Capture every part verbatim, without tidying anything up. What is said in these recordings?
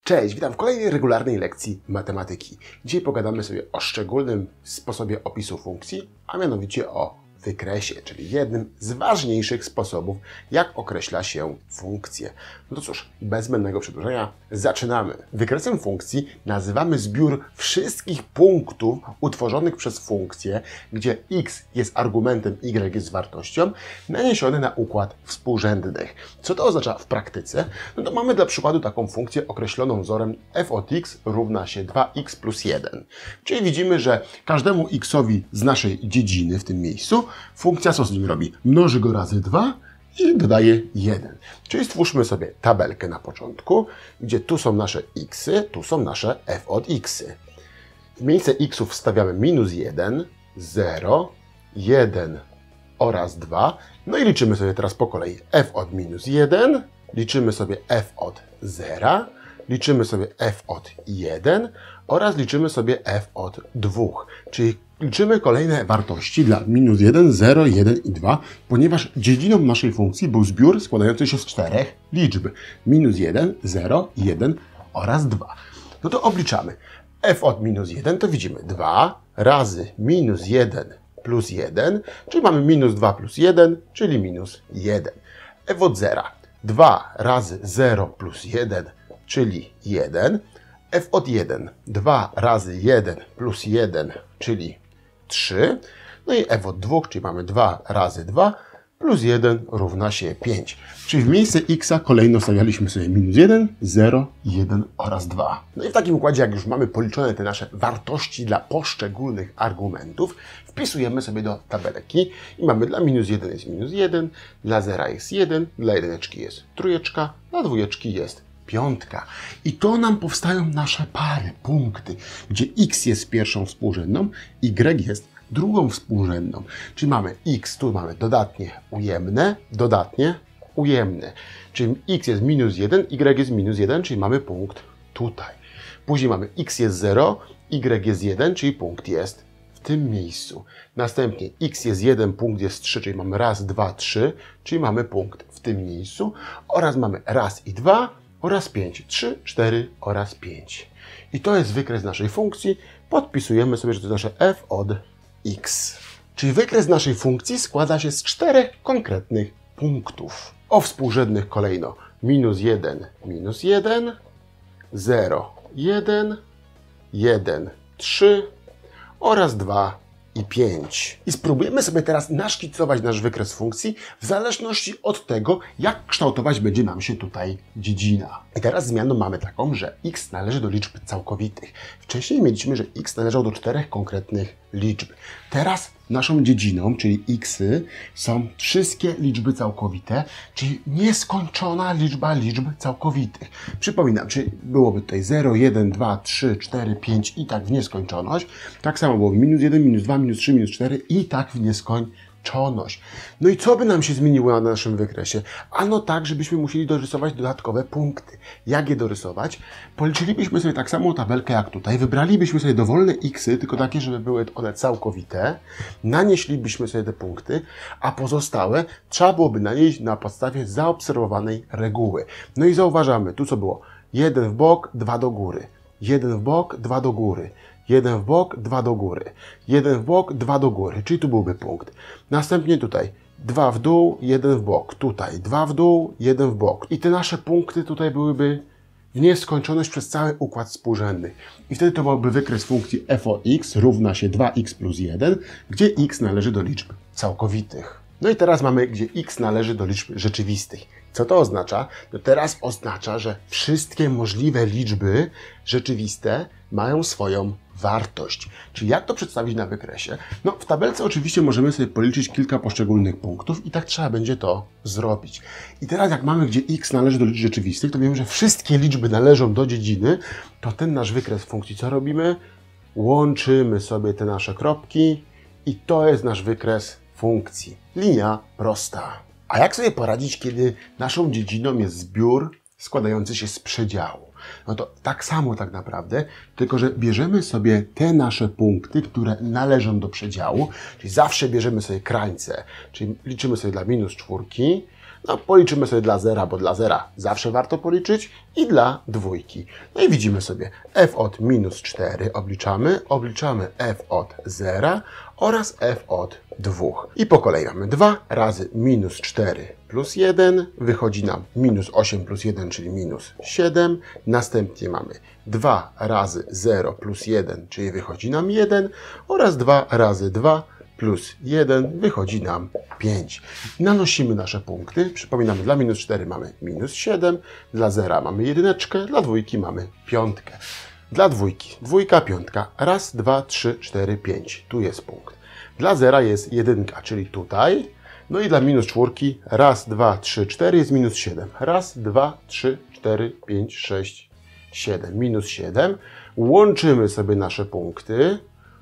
Cześć, witam w kolejnej regularnej lekcji matematyki. Dzisiaj pogadamy sobie o szczególnym sposobie opisu funkcji, a mianowicie o wykresie, czyli jednym z ważniejszych sposobów, jak określa się funkcję. No to cóż, bez zbędnego przedłużenia zaczynamy. Wykresem funkcji nazywamy zbiór wszystkich punktów utworzonych przez funkcję, gdzie x jest argumentem, y jest wartością, naniesiony na układ współrzędnych. Co to oznacza w praktyce? No to mamy dla przykładu taką funkcję określoną wzorem f od x równa się dwa x plus jeden. Czyli widzimy, że każdemu xowi z naszej dziedziny w tym miejscu funkcja co z nim robi? Mnoży go razy dwa i dodaje jeden. Czyli stwórzmy sobie tabelkę na początku, gdzie tu są nasze xy, tu są nasze f od xy. W miejsce xów wstawiamy minus jeden, zero, jeden oraz dwa. No i liczymy sobie teraz po kolei f od minus jeden, liczymy sobie f od zera, liczymy sobie f od jeden oraz liczymy sobie f od dwa. Czyli liczymy kolejne wartości dla minus jeden, zero, jeden i dwa, ponieważ dziedziną naszej funkcji był zbiór składający się z czterech liczb. minus jeden, zero, jeden oraz dwa. No to obliczamy. F od minus jeden to widzimy dwa razy minus jeden plus jeden, czyli mamy minus dwa plus jeden, czyli minus jeden. F od zera. dwa razy zero plus jeden, czyli jeden. F od jeden. dwa razy jeden plus jeden, czyli trzy. No i f od dwa, czyli mamy dwa razy dwa plus jeden równa się pięć. Czyli w miejsce x kolejno stawialiśmy sobie minus jeden, zero, jeden oraz dwa. No i w takim układzie, jak już mamy policzone te nasze wartości dla poszczególnych argumentów, wpisujemy sobie do tabelki i mamy dla minus jeden jest minus jeden, dla zera jest jeden, dla jedyneczki jest trójeczka, dla dwójeczki jest piątka. I to nam powstają nasze pary, punkty, gdzie x jest pierwszą współrzędną, y jest drugą współrzędną. Czyli mamy x, tu mamy dodatnie ujemne, dodatnie ujemne. Czyli x jest minus jeden, y jest minus jeden, czyli mamy punkt tutaj. Później mamy x jest zero, y jest jeden, czyli punkt jest w tym miejscu. Następnie x jest jeden, punkt jest trzy, czyli mamy raz, dwa, trzy, czyli mamy punkt w tym miejscu. Oraz mamy raz i dwa, oraz pięć. trzy, cztery oraz pięć. I to jest wykres naszej funkcji. Podpisujemy sobie, że to jest nasze f od x. Czyli wykres naszej funkcji składa się z czterech konkretnych punktów. O współrzędnych kolejno minus jeden, minus jeden, zero, jeden, jeden, trzy oraz dwa i pięć. I spróbujemy sobie teraz naszkicować nasz wykres funkcji w zależności od tego, jak kształtować będzie nam się tutaj dziedzina. I teraz zmianą mamy taką, że x należy do liczb całkowitych. Wcześniej mieliśmy, że x należał do czterech konkretnych liczb. Teraz naszą dziedziną, czyli xy, są wszystkie liczby całkowite, czyli nieskończona liczba liczb całkowitych. Przypominam, czy byłoby tutaj zero, jeden, dwa, trzy, cztery, pięć i tak w nieskończoność. Tak samo byłoby minus jeden, minus dwa, minus trzy, minus cztery i tak w nieskończoność. No i co by nam się zmieniło na naszym wykresie? Ano tak, żebyśmy musieli dorysować dodatkowe punkty. Jak je dorysować? Policzylibyśmy sobie tak samą tabelkę jak tutaj, wybralibyśmy sobie dowolne xy, tylko takie, żeby były one całkowite, nanieślibyśmy sobie te punkty, a pozostałe trzeba byłoby nanieść na podstawie zaobserwowanej reguły. No i zauważamy, tu co było? jeden w bok, dwa do góry. jeden w bok, dwa do góry. jeden w bok, dwa do góry. jeden w bok, dwa do góry, czyli tu byłby punkt. Następnie tutaj dwa w dół, jeden w bok. Tutaj dwa w dół, jeden w bok. I te nasze punkty tutaj byłyby w nieskończoność przez cały układ współrzędny. I wtedy to byłby wykres funkcji f od x równa się dwa x plus jeden, gdzie x należy do liczb całkowitych. No i teraz mamy, gdzie x należy do liczb rzeczywistych. Co to oznacza? No teraz oznacza, że wszystkie możliwe liczby rzeczywiste mają swoją wartość. Czyli jak to przedstawić na wykresie? No w tabelce oczywiście możemy sobie policzyć kilka poszczególnych punktów i tak trzeba będzie to zrobić. I teraz jak mamy, gdzie x należy do liczb rzeczywistych, to wiemy, że wszystkie liczby należą do dziedziny, to ten nasz wykres funkcji co robimy? Łączymy sobie te nasze kropki i to jest nasz wykres funkcji. Linia prosta. A jak sobie poradzić, kiedy naszą dziedziną jest zbiór składający się z przedziału? No to tak samo tak naprawdę, tylko że bierzemy sobie te nasze punkty, które należą do przedziału, czyli zawsze bierzemy sobie krańce, czyli liczymy sobie dla minus czwórki, No, policzymy sobie dla zera, bo dla zera zawsze warto policzyć i dla dwójki. No i widzimy sobie f od minus cztery obliczamy, obliczamy f od zera oraz f od dwóch. I po kolei mamy dwa razy minus cztery plus jeden, wychodzi nam minus osiem plus jeden, czyli minus siedem. Następnie mamy dwa razy zero plus jeden, czyli wychodzi nam jeden oraz dwa razy dwa plus jeden, wychodzi nam pięć. Nanosimy nasze punkty. Przypominamy, dla minus cztery mamy minus siedem, dla zera mamy jedyneczkę, dla dwójki mamy piątkę. Dla dwójki, dwójka, piątka, raz, dwa, trzy, cztery, pięć. Tu jest punkt. Dla zera jest jedynka, czyli tutaj. No i dla minus czwórki, raz, dwa, trzy, cztery jest minus siedem. Raz, dwa, trzy, cztery, pięć, sześć, siedem. Minus siedem. Łączymy sobie nasze punkty.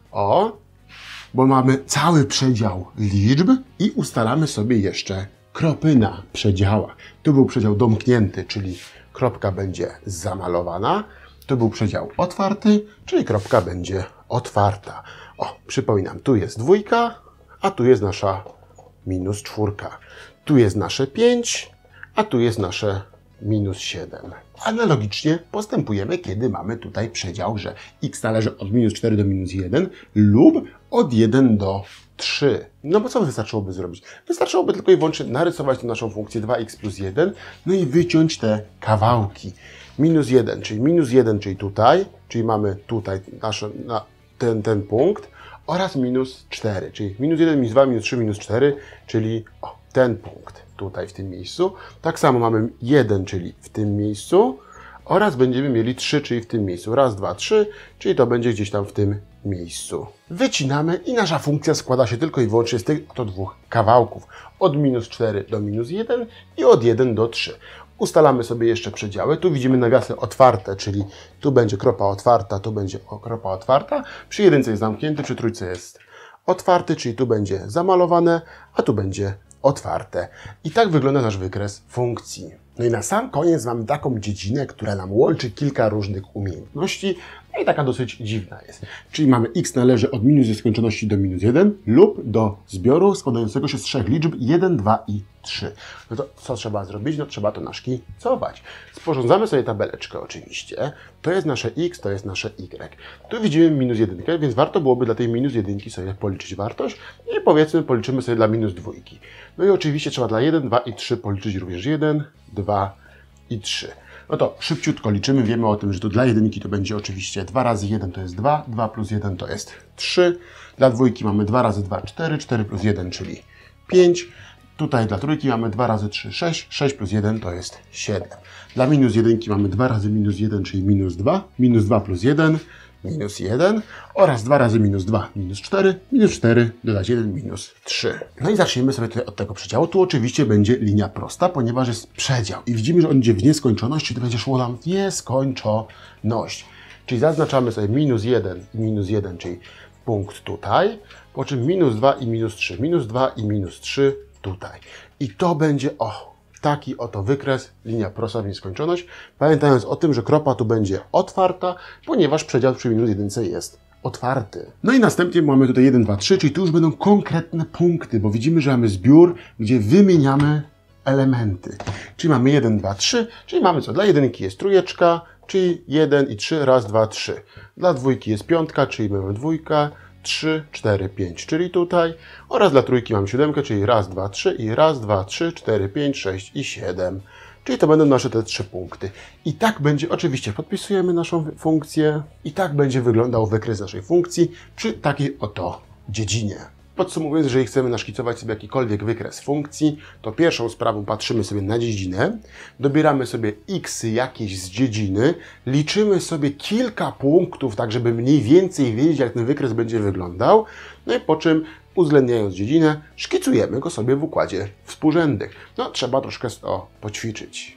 O, bo mamy cały przedział liczb i ustalamy sobie jeszcze kropy na przedziałach. Tu był przedział domknięty, czyli kropka będzie zamalowana. Tu był przedział otwarty, czyli kropka będzie otwarta. O, przypominam, tu jest dwójka, a tu jest nasza minus czwórka. Tu jest nasze pięć, a tu jest nasze minus siedem. Analogicznie postępujemy, kiedy mamy tutaj przedział, że x należy od minus cztery do minus jeden lub od jeden do trzy. No bo co wystarczyłoby zrobić? Wystarczyłoby tylko i wyłącznie narysować tę naszą funkcję dwa x plus jeden, no i wyciąć te kawałki. Minus jeden, czyli minus jeden, czyli tutaj, czyli mamy tutaj nasze, na ten, ten punkt, oraz minus cztery, czyli minus jeden, minus dwa, minus trzy, minus cztery, czyli o, ten punkt tutaj w tym miejscu. Tak samo mamy jeden, czyli w tym miejscu, oraz będziemy mieli trzy, czyli w tym miejscu. Raz, dwa, trzy, czyli to będzie gdzieś tam w tym miejscu. Wycinamy i nasza funkcja składa się tylko i wyłącznie z tych oto dwóch kawałków. Od minus cztery do minus jeden i od jeden do trzech. Ustalamy sobie jeszcze przedziały. Tu widzimy nawiasy otwarte, czyli tu będzie kropa otwarta, tu będzie kropa otwarta. Przy jedynce jest zamknięty, przy trójce jest otwarty, czyli tu będzie zamalowane, a tu będzie otwarte. I tak wygląda nasz wykres funkcji. No i na sam koniec mamy taką dziedzinę, która nam łączy kilka różnych umiejętności. No i taka dosyć dziwna jest. Czyli mamy x należy od minus nieskończoności do minus jeden lub do zbioru składającego się z trzech liczb jeden, dwa i trzy. No to co trzeba zrobić? No trzeba to naszkicować. Sporządzamy sobie tabeleczkę oczywiście. To jest nasze x, to jest nasze y. Tu widzimy minus jedynkę, więc warto byłoby dla tej minus jedynki sobie policzyć wartość i powiedzmy policzymy sobie dla minus dwójki. No i oczywiście trzeba dla jeden, dwa i trzy policzyć również jeden, dwa i trzy. No to szybciutko liczymy, wiemy o tym, że tu dla jedynki to będzie oczywiście dwa razy jeden to jest dwa, dwa plus jeden to jest trzy. Dla dwójki mamy dwa razy dwa, cztery, cztery plus jeden, czyli pięć. Tutaj dla trójki mamy dwa razy trzy, sześć, sześć plus jeden to jest siedem. Dla minus jedynki mamy dwa razy minus jeden, czyli minus dwa, minus dwa plus jeden, minus jeden oraz dwa razy minus dwa, minus cztery, minus cztery, dodać jeden, minus trzy. No i zacznijmy sobie tutaj od tego przedziału. Tu oczywiście będzie linia prosta, ponieważ jest przedział i widzimy, że on idzie w nieskończoność, czyli to będzie szło nam w nieskończoność. Czyli zaznaczamy sobie minus jeden i minus jeden, czyli punkt tutaj, po czym minus dwa i minus trzy, minus dwa i minus trzy tutaj. I to będzie, o, taki oto wykres, linia prosta w nieskończoność, pamiętając o tym, że kropa tu będzie otwarta, ponieważ przedział przy minus jedynce jest otwarty. No i następnie mamy tutaj jeden, dwa, trzy, czyli tu już będą konkretne punkty, bo widzimy, że mamy zbiór, gdzie wymieniamy elementy. Czyli mamy jeden, dwa, trzy, czyli mamy co? Dla jedynki jest trójeczka, czyli jeden i trzy, raz, dwa, trzy. Dla dwójki jest piątka, czyli mamy dwójkę, trzy, cztery, pięć, czyli tutaj. Oraz dla trójki mamy siódemkę, czyli raz, dwa, trzy i raz, dwa, trzy, cztery, pięć, sześć i siedem. Czyli to będą nasze te trzy punkty. I tak będzie, oczywiście podpisujemy naszą funkcję i tak będzie wyglądał wykres naszej funkcji przy takiej oto dziedzinie. Podsumowując, jeżeli chcemy naszkicować sobie jakikolwiek wykres funkcji, to pierwszą sprawą patrzymy sobie na dziedzinę, dobieramy sobie x jakieś z dziedziny, liczymy sobie kilka punktów, tak żeby mniej więcej wiedzieć, jak ten wykres będzie wyglądał, no i po czym, uwzględniając dziedzinę, szkicujemy go sobie w układzie współrzędnych. No, trzeba troszkę to poćwiczyć.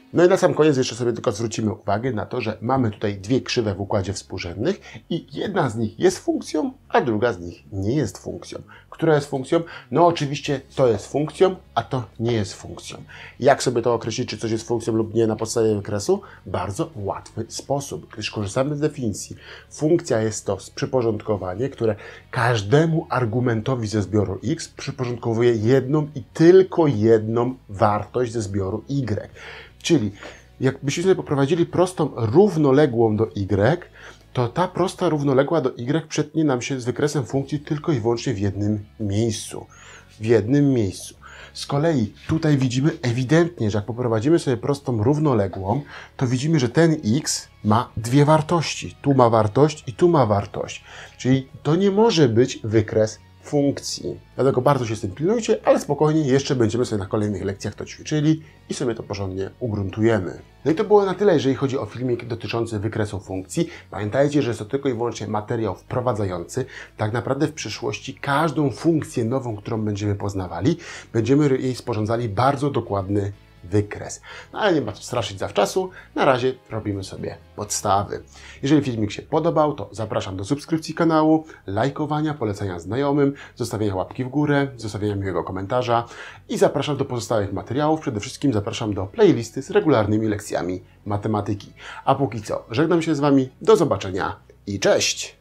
No i na sam koniec jeszcze sobie tylko zwrócimy uwagę na to, że mamy tutaj dwie krzywe w układzie współrzędnych i jedna z nich jest funkcją, a druga z nich nie jest funkcją. Która jest funkcją? No oczywiście to jest funkcją, a to nie jest funkcją. Jak sobie to określić, czy coś jest funkcją lub nie na podstawie wykresu? Bardzo łatwy sposób, gdyż korzystamy z definicji. Funkcja jest to przyporządkowanie, które każdemu argumentowi ze zbioru x przyporządkowuje jedną i tylko jedną wartość ze zbioru y. Czyli jakbyśmy sobie poprowadzili prostą równoległą do y, to ta prosta równoległa do y przetnie nam się z wykresem funkcji tylko i wyłącznie w jednym miejscu. W jednym miejscu. Z kolei tutaj widzimy ewidentnie, że jak poprowadzimy sobie prostą równoległą, to widzimy, że ten x ma dwie wartości. Tu ma wartość i tu ma wartość. Czyli to nie może być wykres funkcji. Dlatego bardzo się z tym pilnujcie, ale spokojnie, jeszcze będziemy sobie na kolejnych lekcjach to ćwiczyli i sobie to porządnie ugruntujemy. No i to było na tyle, jeżeli chodzi o filmik dotyczący wykresu funkcji. Pamiętajcie, że jest to tylko i wyłącznie materiał wprowadzający. Tak naprawdę w przyszłości każdą funkcję nową, którą będziemy poznawali, będziemy jej sporządzali bardzo dokładny wykres. No ale nie ma co straszyć zawczasu. Na razie robimy sobie podstawy. Jeżeli filmik się podobał, to zapraszam do subskrypcji kanału, lajkowania, polecania znajomym, zostawienia łapki w górę, zostawienia miłego komentarza i zapraszam do pozostałych materiałów. Przede wszystkim zapraszam do playlisty z regularnymi lekcjami matematyki. A póki co, żegnam się z Wami. Do zobaczenia i cześć!